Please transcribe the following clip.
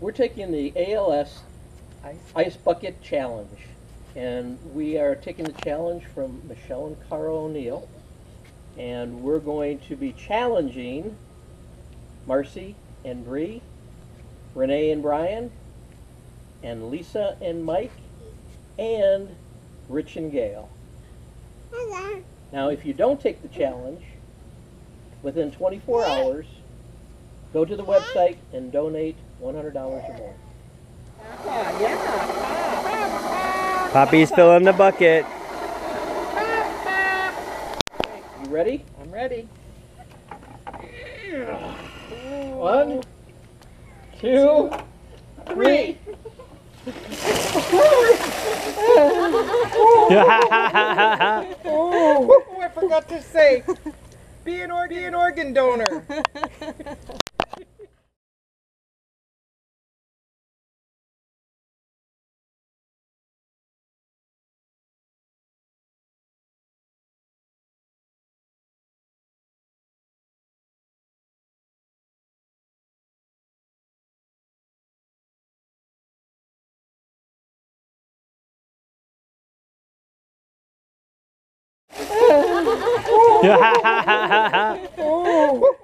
We're taking the ALS Ice Bucket Challenge, and we are taking the challenge from Michelle and Cara O'Neill, and we're going to be challenging Marcy and Bree, Renee and Brian, and Lisa and Mike, and Rich and Gail. Hello. Now, if you don't take the challenge, within 24 hours, go to the website and donate $100 or more. Yeah. Poppy's filling the bucket. You ready? I'm ready. 1, 2, 3. Oh, I forgot to say, be an organ donor. Yeah.